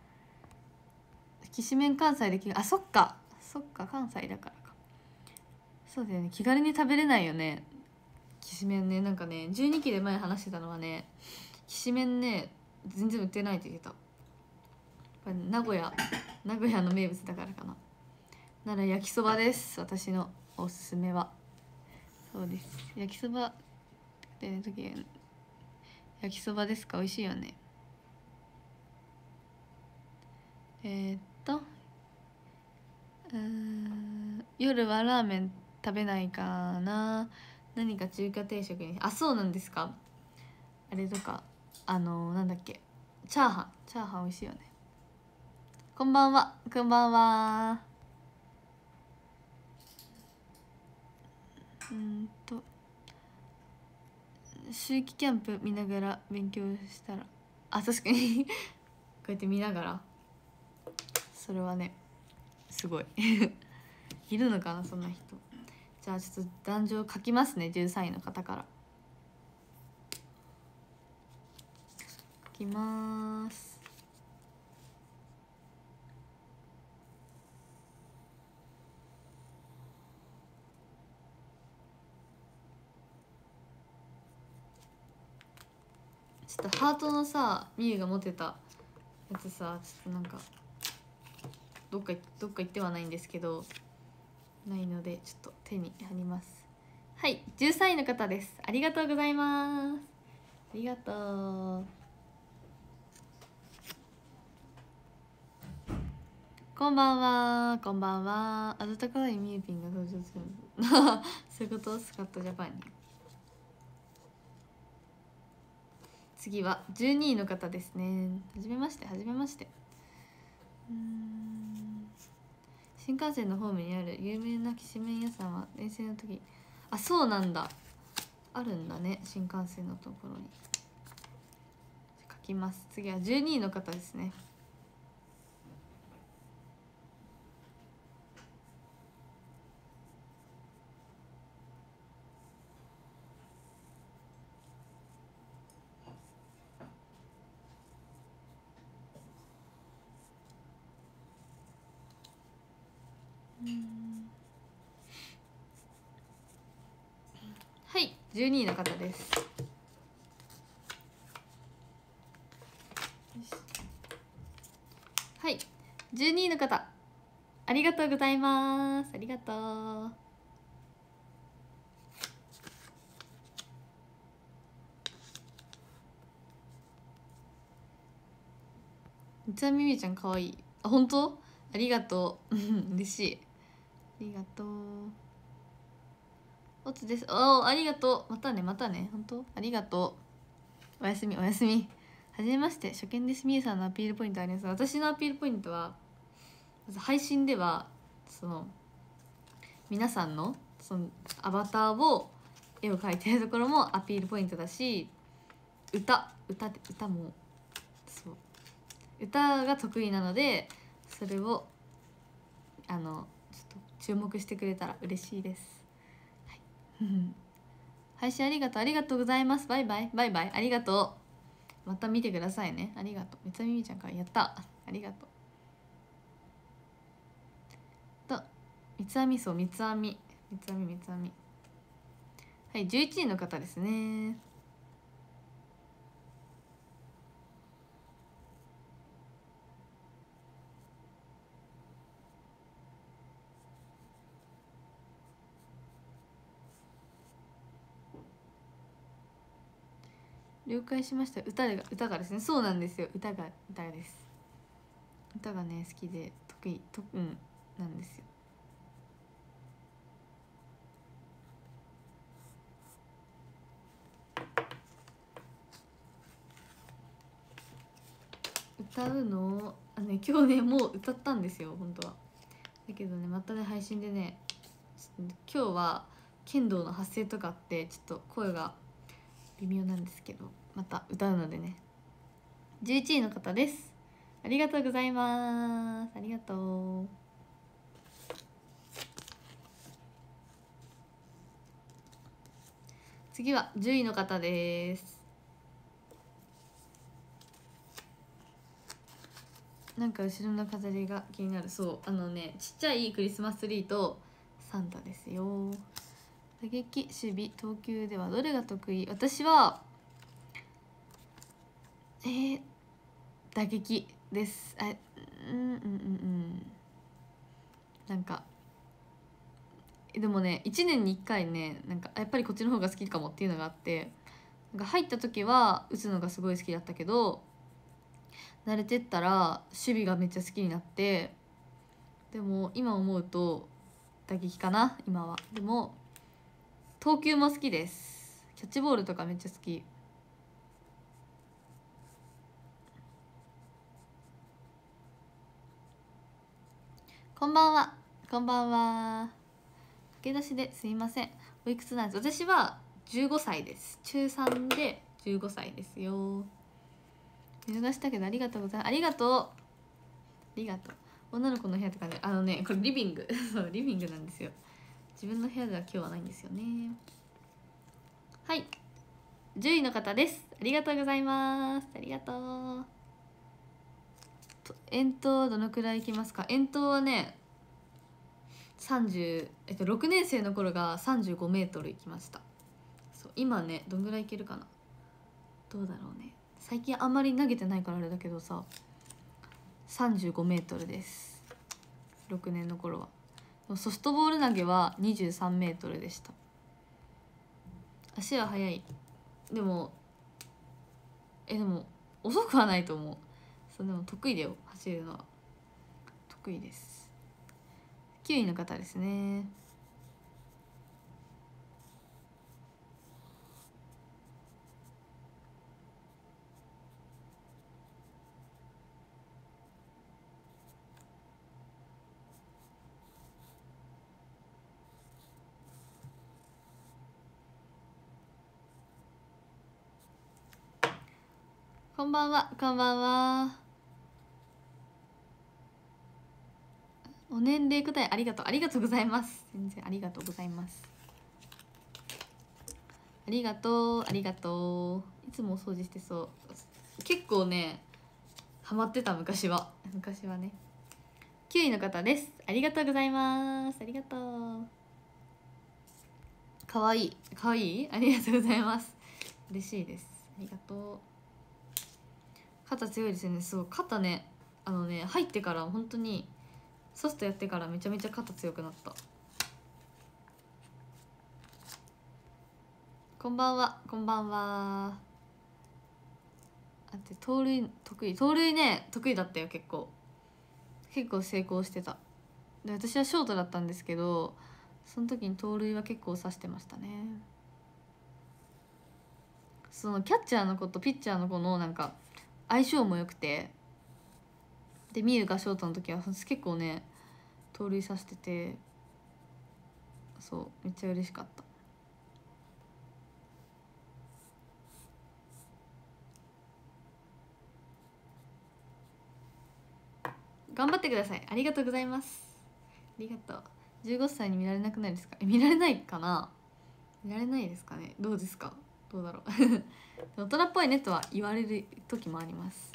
きしめん関西でそっか関西だからか。そうだよね、気軽に食べれないよねきしめんね。なんかね12期で前話してたのはね、きしめんね全然売ってないって言ってた。やっぱ名古屋の名物だからかな。なら焼きそばです、私のおすすめは。そうです、焼きそばで時焼きそばですか、美味しいよね。夜はラーメン食べないかな。何か中華定食に。そうなんですか。あれとかなんだっけ、チャーハン美味しいよね。こんばんは。秋季キャンプ見ながら勉強したら、確かにこうやって見ながら、それはねすごいいるのかなそんな人。じゃあちょっと壇上書きますね。13位の方から書きます。ちょっとハートのさみゆが持ってたやつさ、ちょっとなんかどっか行ってはないんですけど、ないのでちょっと手に貼ります。はい、13位の方です。ありがとうございます。ありがとう。こんばんは。温かいみゆぴんが登場するそういうこと。スカットジャパンに。次は12位の方ですね。はじめまして。新幹線のホームにある有名なきしめん屋さんは電車の時、そうなんだ、あるんだね、新幹線のところに。書きます。次は12位の方ですね。はい、12位の方です。はい、12位の方、ありがとうございます。ありがとう。みつあみみちゃんかわいい。本当？ありがとう嬉しい。ありがとう。おつです。ありがとう。またね。本当ありがとう。おやすみ。はじめまして、初見です。みゆさんのアピールポイントあります。私のアピールポイントは、まず配信ではその皆さんのそのアバターを絵を描いてるところもアピールポイントだし、歌もそう、歌が得意なので、それをちょっと注目してくれたら嬉しいです。はい配信ありがとうございます。バイバイありがとう。また見てくださいね。ありがとう。みつあみみちゃんからやった。ありがとう。とみつあみはい、11位の方ですね。了解しました。歌がですね。そうなんですよ。歌がです。歌がね好きで得意なんですよ。歌うの今日ねもう歌ったんですよ本当は。だけどねまたね配信でね、今日は剣道の発声とかあってちょっと声が微妙なんですけど、また歌うのでね。11位の方です。ありがとうございます。ありがとう。次は10位の方です。 なんか後ろの飾りが気になる。そう、ちっちゃいクリスマスツリーとサンタですよ。打撃、守備、投球ではどれが得意？私は打撃です。なんかでもね、1年に1回ね、なんかやっぱりこっちの方が好きかもっていうのがあって、なんか入った時は打つのがすごい好きだったけど、慣れてったら守備がめっちゃ好きになって、でも今思うと打撃かな今は。でも投球も好きです。キャッチボールとかめっちゃ好き。こんばんは。こんばんは。駆け出しですいません。おいくつなんです？私は15歳です。中3で15歳ですよ。見逃したけどありがとうございます。ありがとう。ありがとう。女の子の部屋とかね、これリビングそうリビングなんですよ。自分の部屋では今日はないんですよね。はい、10位の方です。ありがとうございます。ありがとう。遠投どのくらい行きますか？遠投はね6年生の頃が35メートル行きました。そう今ねどんぐらい行けるかな。どうだろうね。最近あんまり投げてないからあれだけどさ、35メートルです。6年の頃は。ソフトボール投げは23メートルでした。足は速い。でも遅くはないと思う。そうでも得意だよ、走るのは得意です。9位の方ですね。こんばんは。こんばんは。お年齢答えありがとう。ありがとうございます。全然ありがとうございます。ありがとう。ありがとう。いつもお掃除してそう。結構ねハマってた昔はね。9位の方です。ありがとうございます。ありがとう。かわいいかわいい。ありがとうございます。嬉しいです。ありがとう。肩強いですよね。そう肩ね、入ってから本当にソフトやってからめちゃめちゃ肩強くなった。こんばんは。こんばんは。盗塁得意。盗塁ね得意だったよ。結構成功してた。で私はショートだったんですけど、その時に盗塁は結構刺してましたね。そのキャッチャーの子とピッチャーの子のなんか相性も良くて、でミユがショートの時は結構ね盗塁させてて、そうめっちゃ嬉しかった。頑張ってください。ありがとうございます。ありがとう。15歳に見られなくないですか？見られないかな。見られないですかね。どうですか？どうだろう大人っぽいねとは言われる時もあります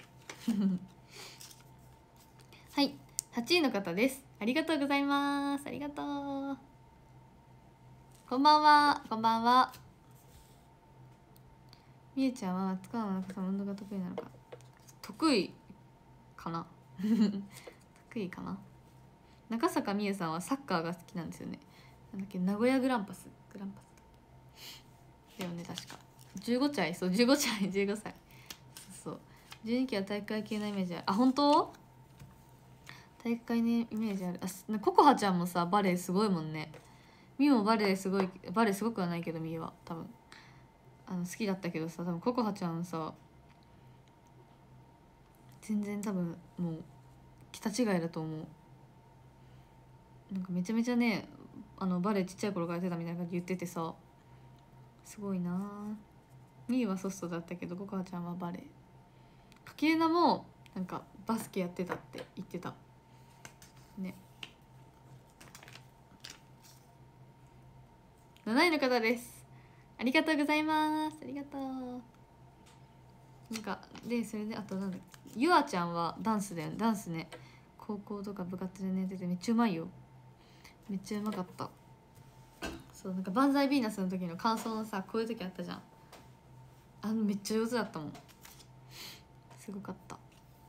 はい、8位の方です。ありがとうございます。ありがとう。こんばんは。こんばんは。みゆちゃんは塚原中さん運動が得意なのか。得意かな得意かな。中坂みゆさんはサッカーが好きなんですよね。なんだっけ、名古屋グランパスだよね確か。15歳。そう15歳15歳。そう12期は大会系のイメージある。あ、本当？大会のイメージある。ココハちゃんもさバレエすごいもんね。みゆもバレエすごくはないけど、みゆは多分好きだったけどさ、多分ココハちゃんさ全然多分もう桁違いだと思う。なんかめちゃめちゃねバレエちっちゃい頃からやってたみたいな感じ言っててさ、すごいな。みゆはソフトだったけどココハちゃんはバレエ。かけるなもなんかバスケやってたって言ってたね。7位の方です。ありがとうございます。ありがとう。 なんかでそれであとなんだっけ、ゆあちゃんはダンスだよね。ダンスね、高校とか部活でね出てめっちゃうまいよ。めっちゃうまかった。そうなんか万歳ヴィーナスの時の感想のさ、こういう時あったじゃん。めっちゃ上手だったもん。すごかった。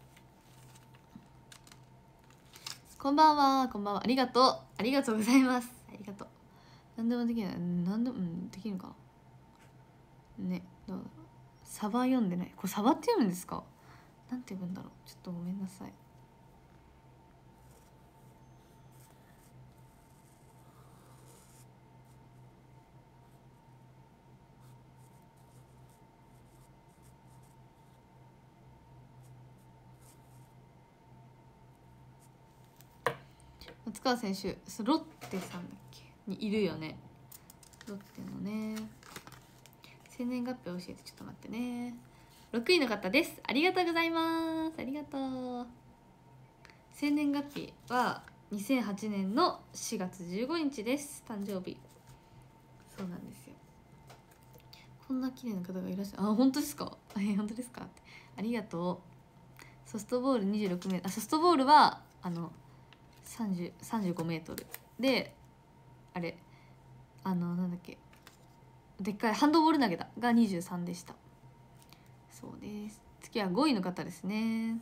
こんばんは、こんばんは。ありがとう、ありがとうございます。ありがとう。何でもできない、何でも、できるのかなね。どうだろう。サバ読んでない。これサバって読むんですか？なんて読むんだろう。ちょっとごめんなさい。松川選手、ロッテさんだっけにいるよね。ロッテのね、生年月日教えて、ちょっと待ってね。6位の方です。ありがとうございます。ありがとう。生年月日は2008年の4月15日です。誕生日。そうなんですよ。こんな綺麗な方がいらっしゃる。本当ですか？本当ですかって。ありがとう。ソフトボール26メートル。ソフトボールは35メートルで、あれなんだっけ、でっかいハンドボール投げたが23でした。そうです。次は5位の方ですね。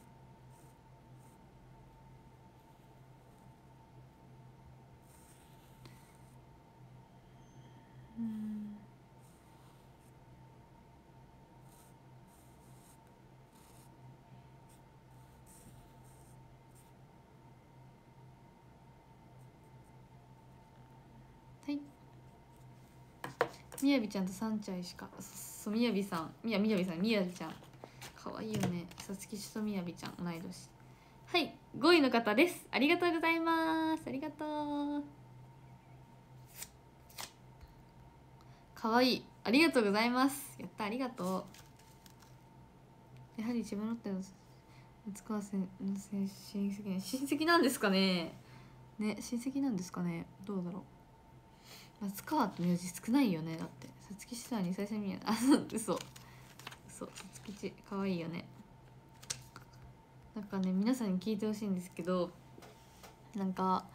はい、みやびちゃんと3歳しか。そう、みやびさん、みやびさん、みやびちゃんかわいいよね。さつきちとみやびちゃん同い年。はい、5位の方です。ありがとうございます。ありがとう。かわいい。ありがとうございます。やった、ありがとう。やはり千葉ロッテの松川選手親戚なんですかね。ね、親戚なんですかね。どうだろう。松川って名字少ないよね。だってさつきちさんに最初に見えない。嘘さつきちかわいいよね。なんかね、皆さんに聞いてほしいんですけど、なんか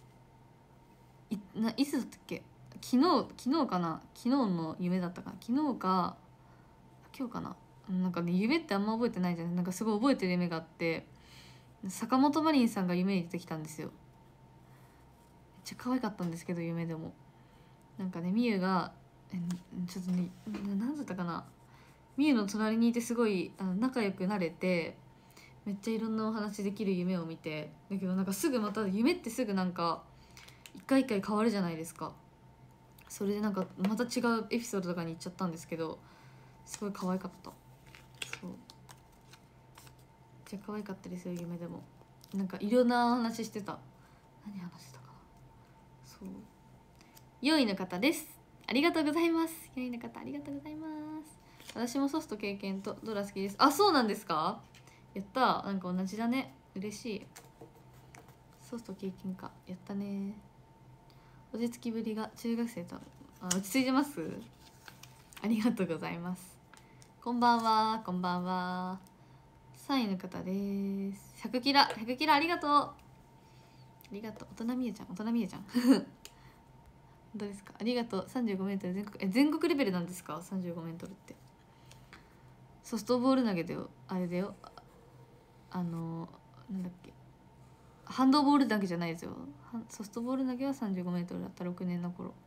いつだったっけ、昨日かな、昨日の夢だったかな、昨日か今日かな。なんかね、夢ってあんま覚えてないじゃない。なんかすごい覚えてる夢があって、坂本マリンさんが夢に出てきたんですよ。めっちゃ可愛かったんですけど、夢でもなんかね、みゆがちょっとね、何だったかな、みゆの隣にいてすごい仲良くなれて、めっちゃいろんなお話できる夢を見て、だけどなんかすぐまた夢ってすぐなんか一回一回変わるじゃないですか。それでなんかまた違うエピソードとかに行っちゃったんですけど、すごい可愛かった。そう、めっちゃ可愛かったですよ。夢でもなんかいろんな話してた。何話してたかな。そう、4位の方です。ありがとうございます。4位の方ありがとうございます。私もソフト経験とドラ好きです。そうなんですか。やった、なんか同じだね。嬉しい。ソフト経験か。やったね。落ち着きぶりが中学生と落ち着いてます。ありがとうございます。こんばんは、こんばんは。3位の方です。100キラありがとう。ありがとう。大人みゆちゃん、大人みゆちゃん本当ですか。ありがとう。35メートル全国レベルなんですか。35メートルってソフトボール投げだよ。あれだよ、なんだっけ、ハンドボールだけじゃないですよ。ソフトボール投げは35メートルだった。6年の頃。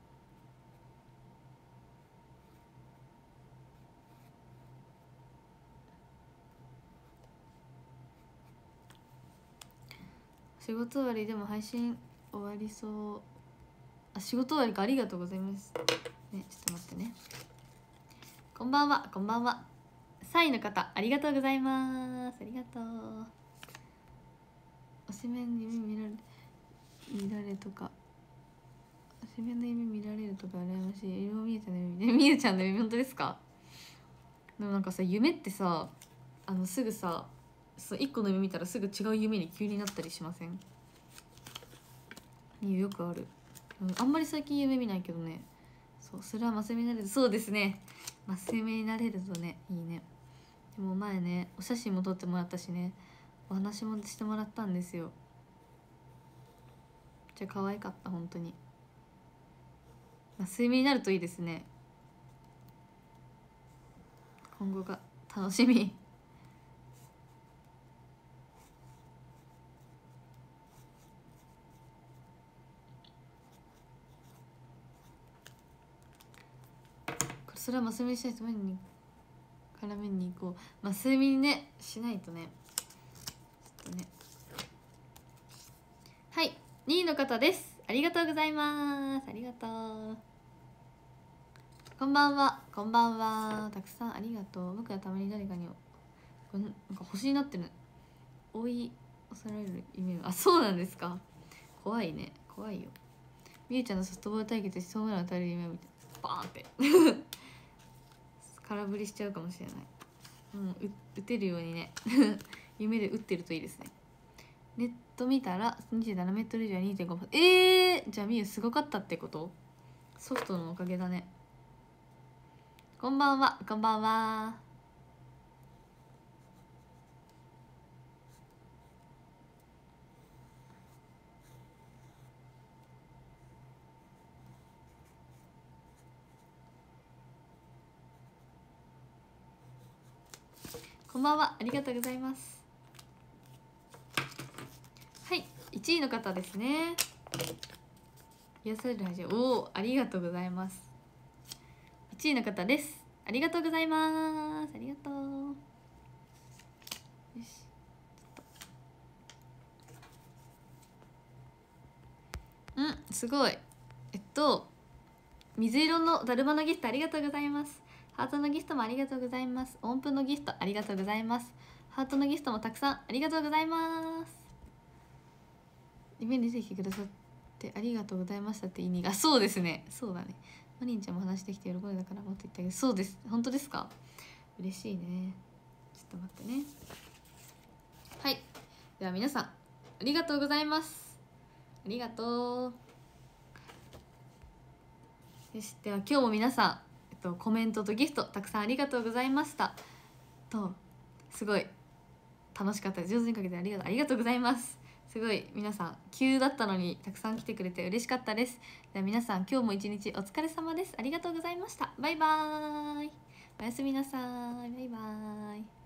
仕事終わりでも配信終わりそう。仕事終わりか。ありがとうございますね。ちょっと待ってね。こんばんは、こんばんは。3位の方ありがとうございます。ありがとう。おしめの夢見られとか、おしめの夢見られるとか羨ましい。色見えたね。みゆちゃんの夢本当ですか。でもなんかさ、夢ってさ、すぐさ、1個の夢見たらすぐ違う夢に急になったりしません？よくある。あんまり最近夢見ないけどね。そう、それはマス目になれる。そうですね、マス目になれるとね、いいね。 でも前ねお写真も撮ってもらったしね、お話もしてもらったんですよ。じゃあ可愛かった本当に。まあ、睡眠になるといいですね。今後が楽しみ。それは睡眠しないと前に絡めに行こう。睡眠ねしないとね。ちょっとね。はい、2位の方です。ありがとうございます。ありがとう。こんばんは、こんばんは。たくさんありがとう。僕はたまに誰かになんか星になってる。追い押される夢が。あ、そうなんですか。怖いね、怖いよ。みゆちゃんのソフトボール対決でホームラン打たれる夢を見てバーンって空振りしちゃうかもしれない。打てるようにね夢で打ってるといいですね。ネット見たら27メートル以上は 2.5%。じゃあみゆすごかったってこと？ソフトのおかげだね。こんばんは、こんばんは。こんばんは、ありがとうございます。はい、1位の方ですね。癒される味、おお、ありがとうございます。1位の方です。ありがとうございます。ありがとう。よし、すごい。水色のだるまのギフトありがとうございます。ハートのギフトもありがとうございます。音符のギフトありがとうございます。ハートのギフトもたくさんありがとうございます。夢に出てきてくださってありがとうございましたって意味が、そうですね、そうだね。マリンちゃんも話してきて喜んでたからもっと言ってあげる。そうです、本当ですか。嬉しいね。ちょっと待ってね。はい、では皆さんありがとうございます。ありがとう。よし、では今日も皆さん、コメントとギフトたくさんありがとうございました。すごい楽しかったです。上手にかけてありがとうございます。すごい皆さん急だったのにたくさん来てくれて嬉しかったです。では皆さん今日も一日お疲れ様です。ありがとうございました。バイバーイ。おやすみなさい。バイバーイ。